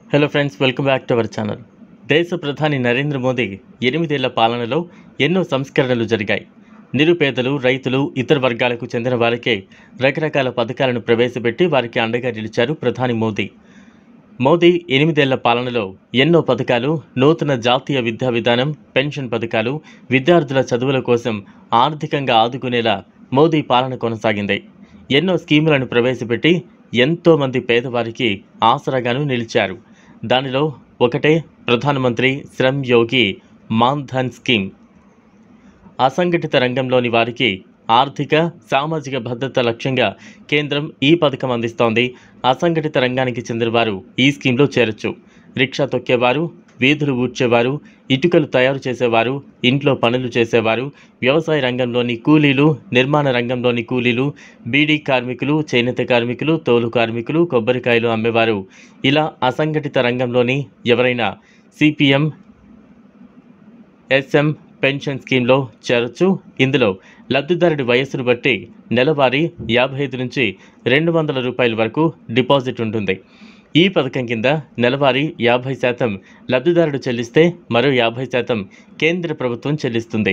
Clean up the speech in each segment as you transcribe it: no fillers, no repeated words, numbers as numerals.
Hello friends, welcome back to our channel. దేశ ప్రధాని నరేంద్ర మోదీ 8 ఏళ్ల పాలనలో ఎన్నో సంస్కరణలు జరిగాయి. నిరుపేదలు, రైతులు, ఇతర వర్గాలకు చెందిన వారికే రకరకాల పథకాలను ప్రవేశపెట్టి వారికి అండగా నిలిచారు ప్రధాని మోదీ. 8 ఏళ్ల పాలనలో ఎన్నో పథకాలు, నూతన జాతీయ విద్యా విధానం, పెన్షన్ పథకాలు, విద్యార్థుల చదువుల కోసం ఆర్థికంగా ఆదుకునేలా మోదీ పాలన కొనసాగింది. ఎన్నో స్కీములను ప్రవేశపెట్టి ఎంతోమంది పేదవారికి ఆసరాగాను నిలిచారు. దానిలో ఒకటే ప్రధానమంత్రి శ్రమ్ యోగి మాన్ ధన్ స్కీమ్. అసంఘటిత రంగంలోని వారికి ఆర్థిక, సామాజిక భద్రత లక్ష్యంగా కేంద్రం ఈ పథకం అందిస్తోంది. అసంఘటిత రంగానికి చెందిన వారు ఈ స్కీమ్లో చేరొచ్చు. రిక్షా తొక్కేవారు, వీధులు ఊడ్చేవారు, ఇటుకలు తయారు చేసేవారు, ఇంట్లో పనులు చేసేవారు, వ్యవసాయ రంగంలోని కూలీలు, నిర్మాణ రంగంలోని కూలీలు, బీడీ కార్మికులు, చేనేత కార్మికులు, తోలు కార్మికులు, కొబ్బరికాయలు అమ్మేవారు, ఇలా అసంఘటిత రంగంలోని ఎవరైనా సిపిఎం, ఎస్ఎం పెన్షన్ స్కీమ్లో చేరొచ్చు. ఇందులో లబ్ధిదారుడి వయస్సును బట్టి నెలవారీ 55 నుంచి 200 రూపాయల వరకు డిపాజిట్ ఉంటుంది. ఈ పథకం కింద నెలవారీ 50% లబ్ధిదారుడు చెల్లిస్తే మరో 50% కేంద్ర ప్రభుత్వం చెల్లిస్తుంది.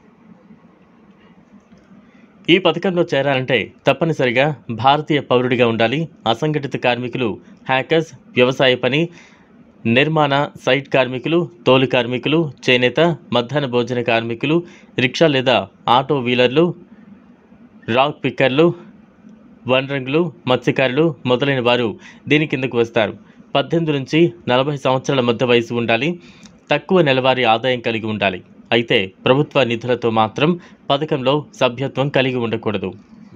ఈ పథకంలో చేరాలంటే తప్పనిసరిగా భారతీయ పౌరుడిగా ఉండాలి. అసంఘటిత కార్మికులు, హ్యాకర్స్, వ్యవసాయ పని, నిర్మాణ సైట్ కార్మికులు, తోలు కార్మికులు, చేనేత, మధ్యాహ్న భోజన కార్మికులు, రిక్షా లేదా ఆటో వీలర్లు, రాక్ పిక్కర్లు, వన్రంగులు, మత్స్యకారులు మొదలైన వారు దీని కిందకు వస్తారు. 18 నుంచి 40 సంవత్సరాల మధ్య వయసు ఉండాలి. తక్కువ నెలవారీ ఆదాయం కలిగి ఉండాలి. అయితే ప్రభుత్వ నిధులతో మాత్రం పథకంలో సభ్యత్వం కలిగి ఉండకూడదు.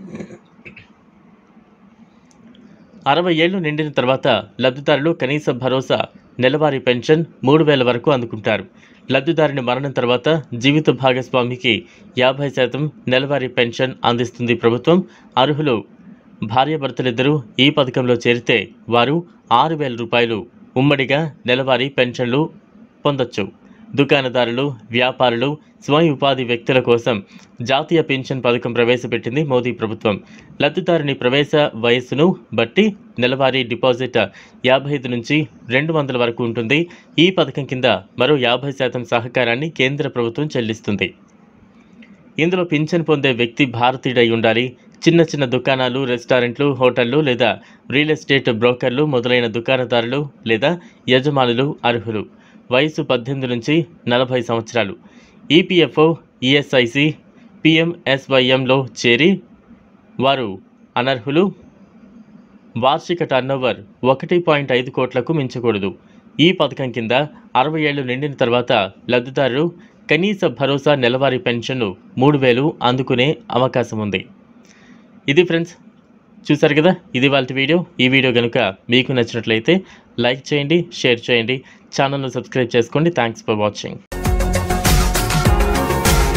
60 ఏళ్లు నిండిన తర్వాత లబ్ధిదారులు కనీస భరోసా నెలవారీ పెన్షన్ 3,000 వరకు అందుకుంటారు. లబ్ధిదారుని మరణం తర్వాత జీవిత భాగస్వామికి 50% నెలవారీ పెన్షన్ అందిస్తుంది ప్రభుత్వం. అర్హులు భార్యాభర్తలిద్దరూ ఈ పథకంలో చేరితే వారు 6,000 రూపాయలు ఉమ్మడిగా నెలవారీ పెన్షన్లు పొందొచ్చు. దుకాణదారులు, వ్యాపారులు, స్వయం ఉపాధి వ్యక్తుల కోసం జాతీయ పెన్షన్ పథకం ప్రవేశపెట్టింది మోదీ ప్రభుత్వం. లబ్ధిదారుని ప్రవేశ వయస్సును బట్టి నెలవారీ డిపాజిట్ 55 నుంచి 200 వరకు ఉంటుంది. ఈ పథకం కింద మరో 50% సహకారాన్ని కేంద్ర ప్రభుత్వం చెల్లిస్తుంది. ఇందులో పింఛన్ పొందే వ్యక్తి భారతీయుడై ఉండాలి. చిన్న చిన్న దుకాణాలు, రెస్టారెంట్లు, హోటళ్లు లేదా రియల్ ఎస్టేట్ బ్రోకర్లు మొదలైన దుకాణదారులు లేదా యజమానులు అర్హులు. వయసు 18 నుంచి 40 సంవత్సరాలు. ఈపీఎఫ్ఓ, ఈఎస్ఐసి, పిఎంఎస్వైఎంలో చేరి వారు అనర్హులు. వార్షిక టర్నోవర్ 1.5 కోట్లకు మించకూడదు. ఈ పథకం కింద 60 ఏళ్లు నిండిన తర్వాత లబ్ధిదారులు కనీస భరోసా నెలవారీ పెన్షన్ను 3,000 అందుకునే అవకాశం ఉంది. ఇది ఫ్రెండ్స్, చూసారు కదా, ఇది వాళ్ళ వీడియో. ఈ వీడియో కనుక మీకు నచ్చినట్లయితే లైక్ చేయండి, షేర్ చేయండి, ఛానల్ను సబ్స్క్రైబ్ చేసుకోండి. Thanks for watching.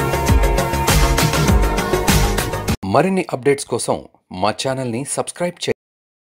మరిన్ని అప్డేట్స్ కోసం మా ఛానల్ని సబ్స్క్రైబ్ చేయండి.